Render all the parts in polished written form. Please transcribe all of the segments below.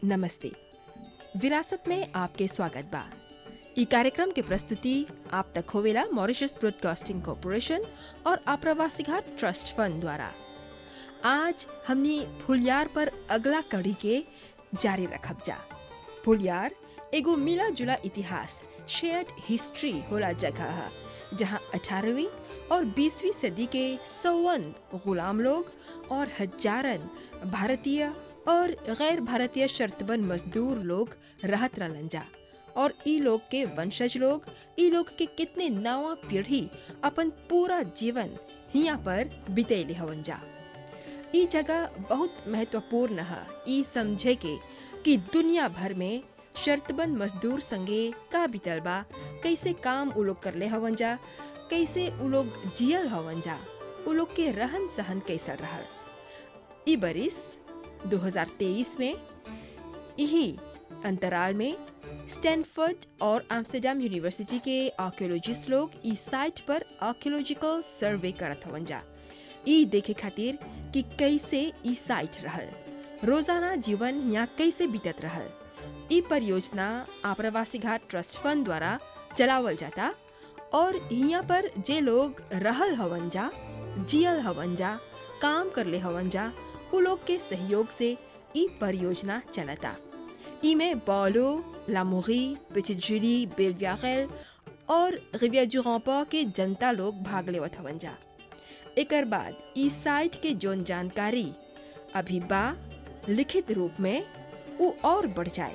नमस्ते। विरासत में आपके स्वागत बा। ई कार्यक्रम के प्रस्तुति आप तक होवेला मॉरिशस ब्रॉडकास्टिंग कॉरपोरेशन और आप्रवासी घाट ट्रस्ट फंड द्वारा। आज हमनी फुलियार पर अगला कड़ी के जारी रखब जा। फुलियार एगो मिला जुला इतिहास शेयर्ड हिस्ट्री होला जगह है, जहाँ 18वीं और 20वीं सदी के सौवन गुलाम लोग और हजारन भारतीय और गैर भारतीय शर्तबंद मजदूर लोग रहत रहलन जा। और ई लोग के वंशज लोग, ई लोग के कितने नवा पीढ़ी अपन पूरा जीवन हिया पर बितेले हवन जा। ई जगह बहुत महत्वपूर्ण है ई समझे के कि दुनिया भर में शर्तबंद मजदूर संगे का बितल बा, कैसे काम उ लोग करले हवन जा, कैसे उ लोग जियल हवन जा, उ लोग के रहन सहन कैसा रहल। ई बरिस 2023 में यही अंतराल में स्टैनफोर्ड और एम्स्टर्डम यूनिवर्सिटी के आर्कियोलॉजिस्ट लोग इस साइट पर आर्कियोलॉजिकल सर्वे करत हवन जा, ई देखे खातिर कि कैसे ई साइट रहल, रोजाना जीवन यहाँ कैसे बीतत रहल। ई परियोजना आप्रवासी घाट ट्रस्ट फंड द्वारा चलावल जाता और यहाँ पर जे लोग रहल हवन जा, जियल हवन जा, काम करले हवन जा, उ लोग के सहयोग से ई परियोजना चलता। इमे बॉलो, लामोरी, पेटिट जुली, बेलवियारेल और रिवियर du Rempart के जनता लोग भाग लेवत हवन जा। एकर बाद ई साइट के जोन जानकारी अभी बा लिखित रूप में उ और बढ़ जाए।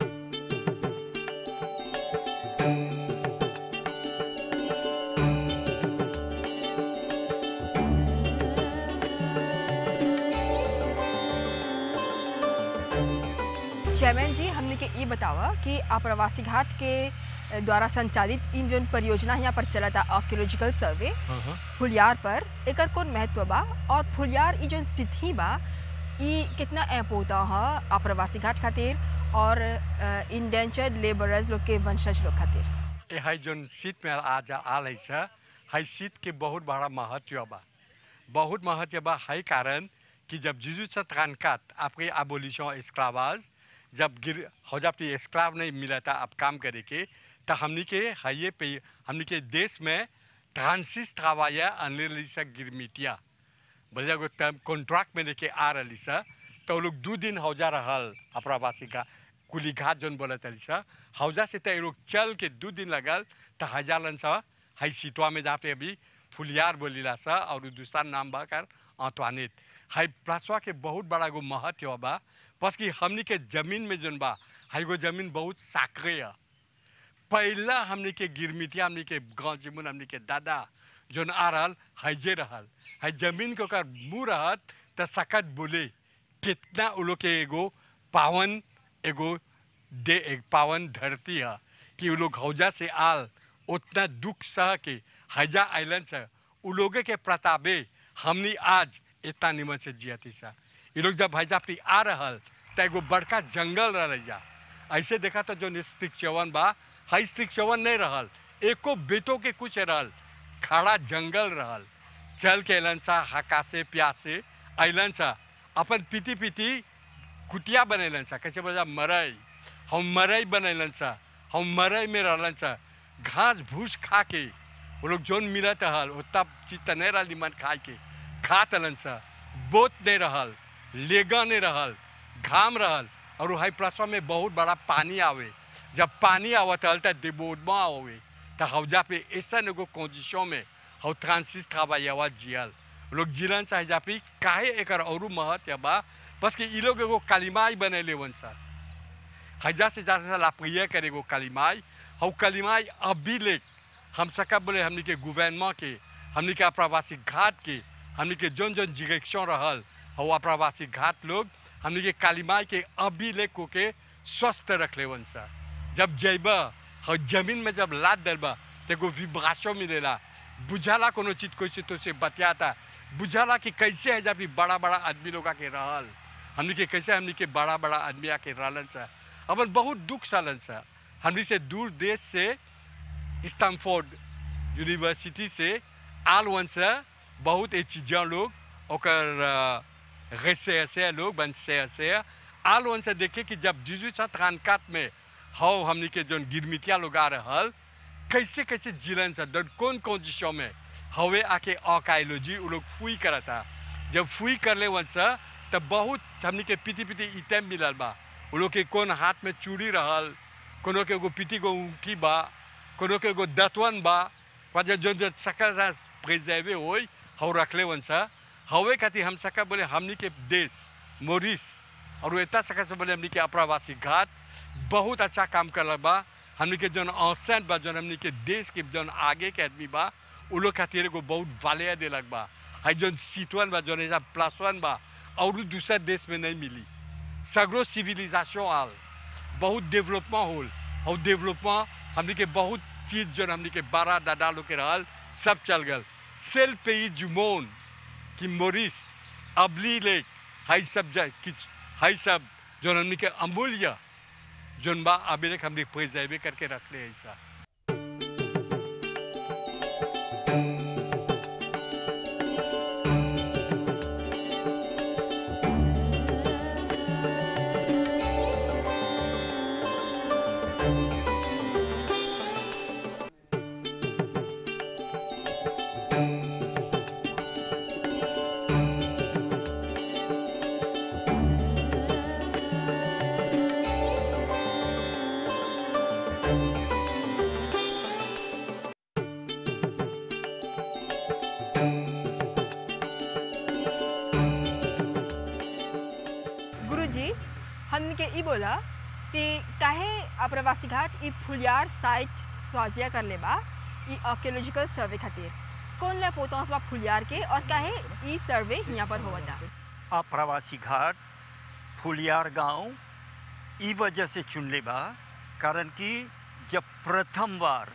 चेयरमैन जी, हमने के ये बतावा कि आप्रवासी घाट के द्वारा संचालित इन जोन परियोजना यहाँ पर चला था आर्कियोलॉजिकल सर्वे फुलियार पर, एकर कौन महत्व बा और फुलियार ई जोन स्थिति बा ई कितना ऐप होता है आप्रवासी घाट खातिर और इंडेंचर्ड लेबरर्स लोग के वंशज लोग खातिर। ये जोन सीट में आज आल है हाई सीट के बहुत बड़ा महत्व बा, बहुत महत्व बा। हाई कारण कि जब जिजुत्सा त्रानकात आपके एबोलिशन एस्क्लावाज जब हो जाती एस्क्लाव नहीं मिला था अब काम करे के, तो हमने के हाइये पे हमने के देश में ट्रांसिस travaya अनलिसा गिरमिटिया बोले को तब कॉन्ट्रैक्ट में लेके आ रही सा, तो लोग 2 दिन हौजा रहल आप्रवासी का कुली घाट जोन बोला था लिसा हौजा से तो लोग चल के 2 दिन लगल, तो हजारन सा हाई सीटवा में जहाँ पे अभी फुलियार बोलीला सा और दूसरा नाम बा कर आंतवानित। हाई प्लासवा के बहुत बड़ा गो महत्व बा, बस कि हमने के जमीन में जोन बा हाई गो जमीन बहुत साकरे है। पहला हमने के गिरमिटिया हमने के गाँव जीवन हमने के दादा जोन आ रहल हाईजे रहल, हाई जमीन को कर मुँह रहत तो सकत बोले कितना उलो के एगो पावन एक पावन धरती है कि उ लोग हौजा से आल उतना दुख सह के हजा आइलैंड से उ लोगे के प्रतापे हमनी आज इतना निमन से जियती सा। ये लोग जब हजा पे आ रहल तो एगो बड़का जंगल रह जा। ऐसे देखा तो जो स्टिक चवन बा हाई स्टिक चवन नहीं रहल, एको बेटों के कुछ रहल, खड़ा जंगल रहल। चल के अलन सा हकासे प्यासे अलन सा अपन पीती पीती कुटिया बनेलन सा, कैसे बोला मरई हम मरई बनेलन सा, हम मरई में रहलन सा घास भूस खा के वो लोग जोन मिलत रहल उतना चीज नहीं रहल निमन खाए के खात अलन सा। बोत नहीं रहल, लेगा नहीं रहल, घाम रहल और हाई प्लासवा में बहुत बड़ा पानी आवे। जब पानी आवत रहल तो डिबोडमा आवे, तो हौजा पे ऐसा एगो कंडीशन में हौ ट्रांसिस travaya जियल लोग जिलन सा हजा पे काहे एकर औरू महत्व बा, बस कि ई लोग एगो कालीमाई बनेले वन सा हजा से ज़्यादा लाप्रिय करे एगो कालीमाई। हौ कालीमाई अभी ले हम सका बोले हमने के गवर्नमेंट के, हमने के आप्रवासी घाट के, हमने के जोन जोन डायरेक्शन रहल हौ आप्रवासी घाट लोग हमने के कालीमाई के अभी ले को के स्वस्थ रख ले वन सा। जब जैबा हौ जमीन में जब लाद दलबा तो एगो विब्राशो मिलेला, बुझाला कोनो चीज कैसे तो से बतियाता, बुझाला कि कैसे है जब बड़ा बड़ा आदमी लोग के रहल, हमने के कैसे हमने के बड़ा बड़ा आदमी आके रहलन सा। अपन बहुत दुख सालन सा हमने से दूर देश से स्टैनफोर्ड यूनिवर्सिटी से आल वन सा बहुत चीज़ लोग और लोग बन से आल वन से देखे कि जब 1834 में हाउ हमनी के जो गिरमिटिया लोग आ रहल कैसे कैसे जिलन से कौन कौन दिशा में हवे आके ऑकाइलोजी वो लोग फुई करता। जब फुई कर ले वन से तब बहुत हमनी के पीती पीती इतम मिलल बा। वो लोग के कौन हाथ में चूड़ी रहल, कोनो के एगो पीती गो ऊँखी बा, कोनो के एगो दतवन बा, वजह जो सकल प्रिजर्वे होई हाउ रखले वन से हवे खातिर हम सका बोले हमनी के देश मोरिस और इतना सका से बोले हमनी के अप्रवासी घाट बहुत अच्छा काम कर बा। हमनी के जौन औसत बा जौन हमनी के देश के जौन आगे के आदमी बा उ लोग खातिर एगो बहुत वाले दिलक बा। हाई जौन सीटवन बा जौन ऐसा प्लस वन बा और दूसरा देश में नहीं मिली। सगरो सिविलाइजेशन आल बहुत डेवलपमेंट होल और डेवलपमेंट हमनी के बहुत चीज़ जौन हमनी के 12 दादा लोग के रहल सब चल गल। सेल पेई जुमोन कि मोरिस अबली लेक हाई सब जो हमने के अमूल्य जोन बा अभी तक हमने प्रिजर्व करके रख ले ऐसा। हमने के ई बोला कि काहे अप्रवासी घाट ई फुलियार साइट स्वाजिया कर ले बा ई आर्कियोलॉजिकल सर्वे खातिर कौन ला पोतोंस बा फुलियार के और काहे ई सर्वे यहाँ पर होता। अप्रवासी घाट फुलियार गांव ई वजह से चुन ले बा कारण कि जब प्रथम बार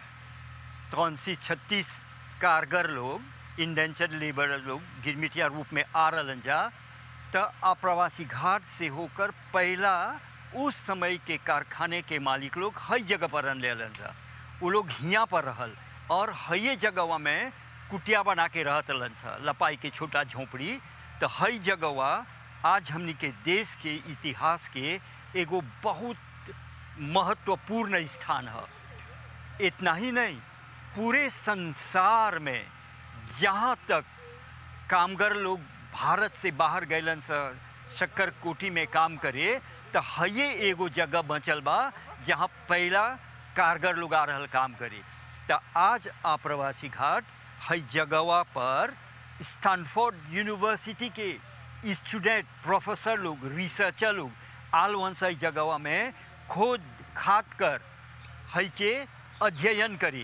36 कारगर लोग इंडेंचर्ड लेबर लोग गिरमिटिया रूप में आ रहलन जा तो अप्रवासी घाट से होकर पहला उस समय के कारखाने के मालिक लोग हई जगह पर रन ले जा। वो लोग हियाँ पर रहल और हये जगह में कुटिया बना के रहत रहलन सा लपाई के छोटा झोंपड़ी। तो हई जगह आज हमनी के देश के इतिहास के एगो बहुत महत्वपूर्ण स्थान है। इतना ही नहीं पूरे संसार में जहाँ तक कामगार लोग भारत से बाहर गैलन से शक्कर कोठी में काम करे तो हये एगो जगह बचल बा जहाँ पहला कारगर लोग आ रहल काम करे। तो आज अप्रवासी घाट हई जगह पर स्टैनफोर्ड यूनिवर्सिटी के स्टूडेंट प्रोफेसर लोग रिसर्चर लोग आल वन से जगह में खोद खाद कर हई के अध्ययन करे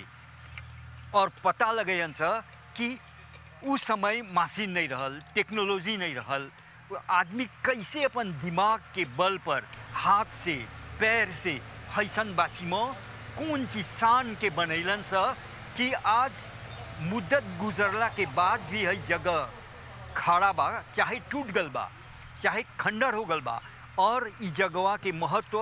और पता लगन सा कि उस समय मशीन नहीं रहल, टेक्नोलॉजी नहीं रहल, आदमी कैसे अपन दिमाग के बल पर हाथ से पैर से हैसन बाची में कौन चीज सान के बनैलन सा कि आज मुद्दत गुजरला के बाद भी हई जगह खड़ा बा, चाहे टूट गल बा चाहे खंडर हो गल बा। और इस जगह के महत्व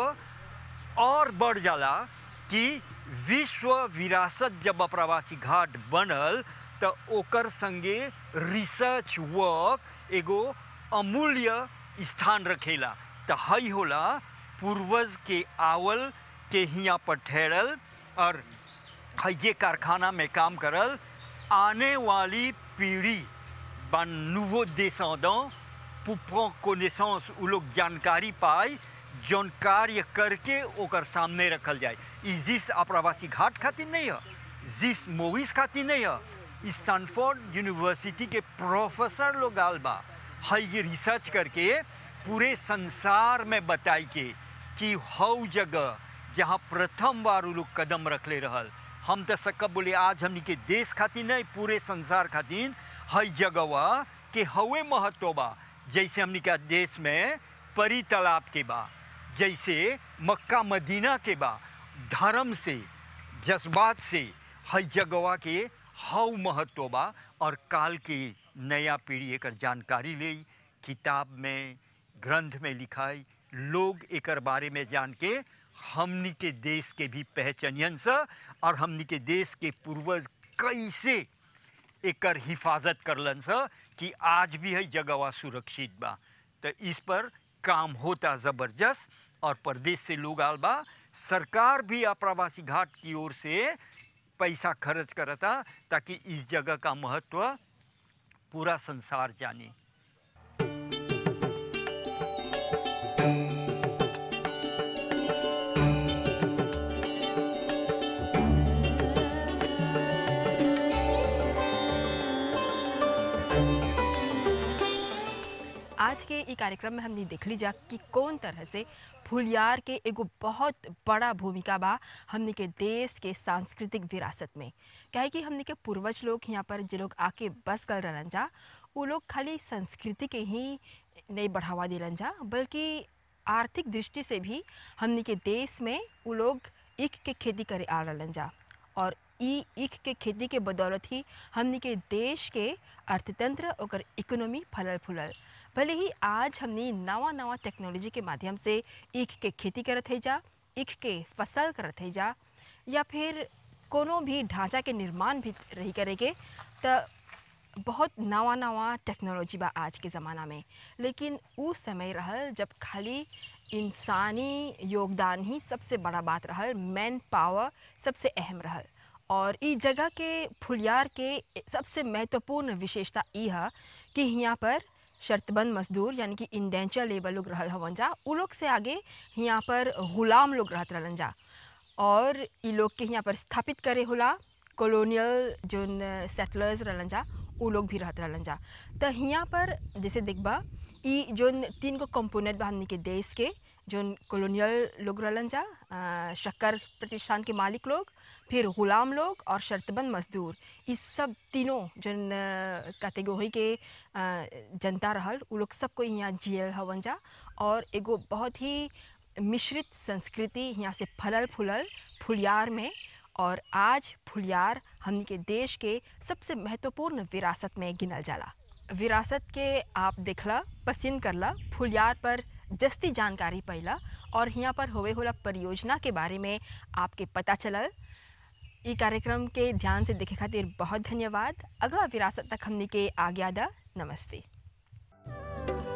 और बढ़ जाला कि विश्व विरासत जब अप्रवासी घाट बनल तो ओकर संगे रिसर्च वर्क एगो अमूल्य स्थान रखेला। तो हई होला पूर्वज के आवल के हियाँ पर ठहरल और हई जे कारखाना में काम करल आने वाली पीढ़ी बा nouveau descendant pour prendre connaissance उ लोग जानकारी पाए जौन कार्य करके ओकर सामने रखल जाए। जिस अप्रवासी घाट खातिर नहीं है, जिस मोरिस खातिर नहीं है, स्टैनफोर्ड यूनिवर्सिटी के प्रोफेसर लोग आल बा हई रिसर्च करके पूरे संसार में बताई के कि हौ जगह जहाँ प्रथम बार उ लोग कदम रखले रहल। हम तो सकब बोले आज हमनी के देश खातिर नहीं पूरे संसार खातिर हई जगह के हवे महत्व बा। जैसे हमनी के देश में परी तालाब के बा, जैसे मक्का मदीना के बा, धर्म से जज्बात से हई जगह के हौ महत्व बा। और काल की नया पीढ़ी एक जानकारी ले किताब में ग्रंथ में लिखाई लोग एक बारे में जान के हमनी के देश के भी पहचानियन सा और हमनी के देश के पूर्वज कैसे एकर हिफाजत करलन सा कि आज भी है जगह सुरक्षित बा। तो इस पर काम होता ज़बरदस्त और प्रदेश से लोग आल बा। सरकार भी आप्रवासी घाट की ओर से पैसा खर्च करता ताकि इस जगह का महत्व पूरा संसार जाने। आज के ई कार्यक्रम में हमने देख ली जा कि कौन तरह से फुलियार के एगो बहुत बड़ा भूमिका बा हमने के देश के सांस्कृतिक विरासत में। क्या कि हमने के पूर्वज लोग यहाँ पर जो लोग आके बस कर रहन जा, वो लोग खाली संस्कृति के ही नहीं बढ़ावा दिलन जा, बल्कि आर्थिक दृष्टि से भी हमने के देश में वो लोग ईख के खेती करे आ रहन जा। और ईख के खेती के बदौलत ही हमने के देश के अर्थतंत्र और इकोनॉमी फलल फूलल। भले ही आज हमने नवा टेक्नोलॉजी के माध्यम से ईख के खेती करत है जा, ईख के फसल करत है जा, या फिर कोनो भी ढांचा के निर्माण भी रही करेंगे, तो बहुत नवा टेक्नोलॉजी बा आज के ज़माना में। लेकिन उस समय रहल जब खाली इंसानी योगदान ही सबसे बड़ा बात रहल, मैन पावर सबसे अहम रहल। और इस जगह के फुलियार के सबसे महत्वपूर्ण विशेषता यह कि यहाँ पर शर्तबंद मजदूर यानी कि इंडेंचर लेबर लोग रहल हवन जा, उ लोग से आगे यहाँ पर गुलाम लोग रहत रहलन जा। और इ लोग के यहाँ पर स्थापित करे होला कॉलोनियल जो सेटलर्स रहलन जा, उ लोग भी रहत रहलन जा। तो यहाँ पर जैसे देखबा ई जो 3 को कंपोनेंट बा हमनी के देश के, जो कॉलोनियल लोग रहलन जा, शक्कर प्रतिष्ठान के मालिक लोग, फिर गुलाम लोग और शर्तबंद मजदूर, इस सब तीनों जो कैटेगरी के जनता रहल, उ लोग सबको यहाँ जियल हवन जा। और एगो बहुत ही मिश्रित संस्कृति यहाँ से फलल फूलल फुलियार में। और आज फुलियार हमनी के देश के सबसे महत्वपूर्ण विरासत में गिनल जाला। विरासत के आप देखला, पसंद करला, फुलियार पर जस्ती जानकारी पैला और यहाँ पर होवे होला परियोजना के बारे में आपके पता चलल। ई कार्यक्रम के ध्यान से देखे खातिर बहुत धन्यवाद। अगला विरासत तक हमनी के आज्ञा दा। नमस्ते।